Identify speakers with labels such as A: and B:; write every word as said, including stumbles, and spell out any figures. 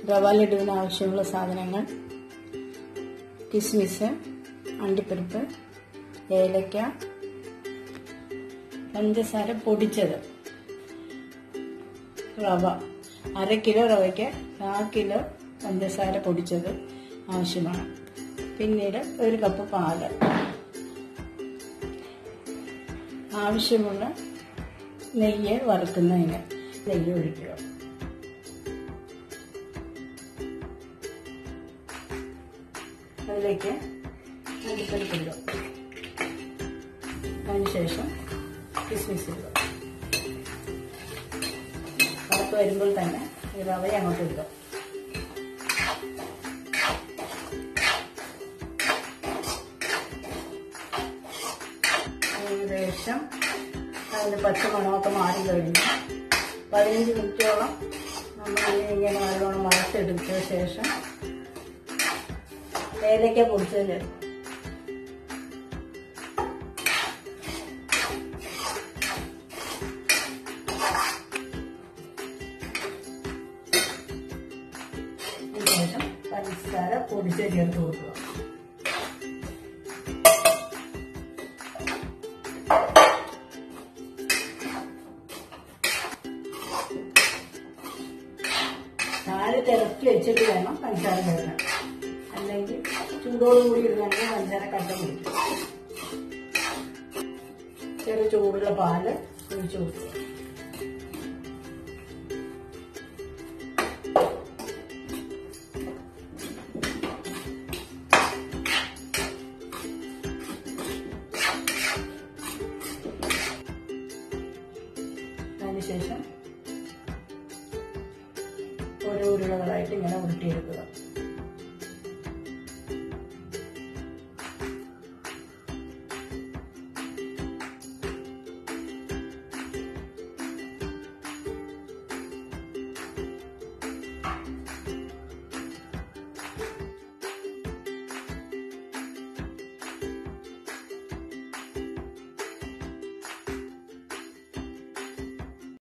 A: റവ ലഡുവിന് ആവശ്യമുള്ള സാധനങ്ങൾ: കിസ്മിസ്, അണ്ടിപ്പരിപ്പ്, ഏലക്ക, പഞ്ചസാര പൊടിച്ചത്, റവ. അര കിലോ റവയ്ക്ക് കാൽ കിലോ പഞ്ചസാര പൊടിച്ചത് ആവശ്യമാണ്. പിന്നീട് ഒരു കപ്പ് പാല്. ആവശ്യമുള്ള നെയ്യ് വറുക്കുന്നതിന് നെയ്യ് ഒഴിക്കുക. അതിലേക്ക് അണ്ടിപ്പരിപ്പ് ഇടുക. അതിനുശേഷം കിസ്മിസ് ഇടുക. വറുത്ത് വരുമ്പോൾ തന്നെ ഈ റവ അങ്ങോട്ട് ഇടുക. ഏകദേശം അതിൻ്റെ പച്ചമണമൊക്കെ മാറി കഴിഞ്ഞ് പതിനഞ്ച് മിനിറ്റോളം നമ്മൾ ഇങ്ങനെ നല്ലോണം വറുത്തെടുത്ത ശേഷം ഏലക്ക പൊടിച്ചത് ചേർക്കും. അതിനുശേഷം പഞ്ചസാര പൊടിച്ച് ചേർത്ത് കൊടുക്കുക. പാല് തിളച്ച് വെച്ചിട്ട് വേണം പഞ്ചസാര ചേർക്കാൻ. അല്ലെങ്കിൽ ചൂടോടുകൂടി ഇടുകയാണെങ്കിൽ പഞ്ചസാര കട്ട പിടിക്കും. ചെറിയ ചൂടുള്ള പാല് ഒഴിച്ചു കൊടുക്കുക. അതിനുശേഷം ഓരോ ഉരുളകളായിട്ട് ഇങ്ങനെ ഉരുട്ടിയെടുക്കുക.